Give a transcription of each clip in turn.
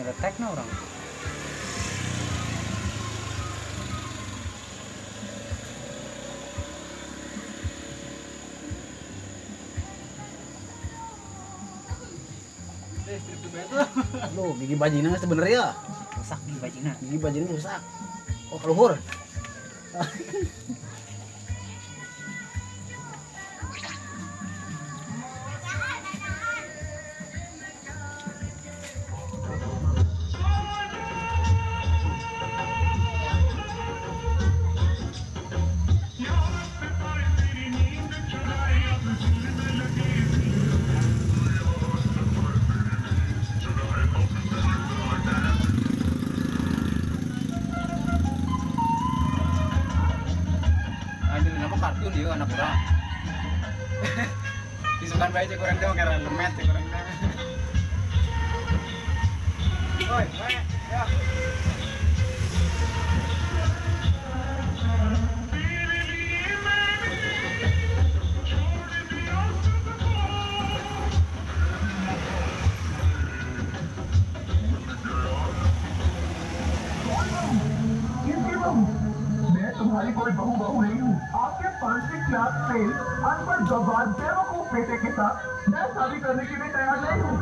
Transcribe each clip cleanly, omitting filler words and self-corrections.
ada tekno orang. Lo gigi bajina sebenarnya Rusak gigi bajina. gigi bajina rusak. Oh keluhur. Kartun dia anak kurang. Isukan bayi cek kurang dong karena lemet cek kurang dong. Oi, ya. तुम्हारी कोई बहू बहू नहीं हूँ आपके 5वीं class fail अनपढ़ गवार बेवकूफ बेटे के साथ मैं शादी करने के लिए तैयार नहीं हूँ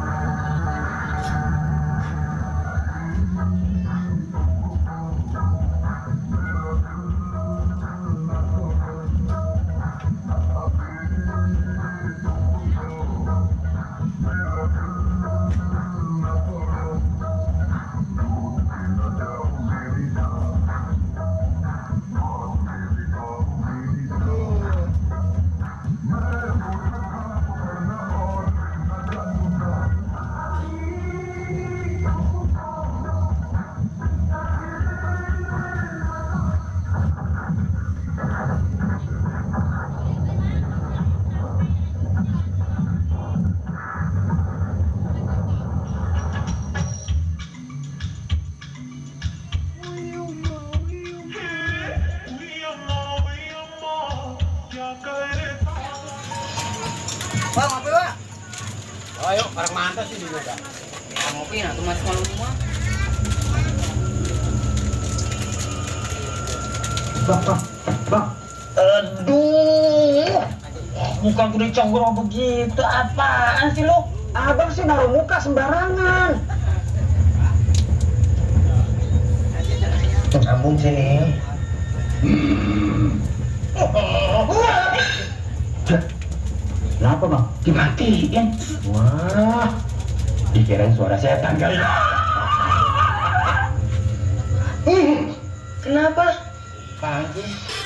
Bang, ngopi Pak. Ayo, bareng mantap sih juga. Ya, ngopi nah, tuh masih malu semua. bang aduh muka gue dicongkrong begitu apaan sih lo abang sih naruh muka sembarangan ngambung sini kenapa bang? Dimatiin. Wah, dikirain suara setan kali. Kenapa? Panji.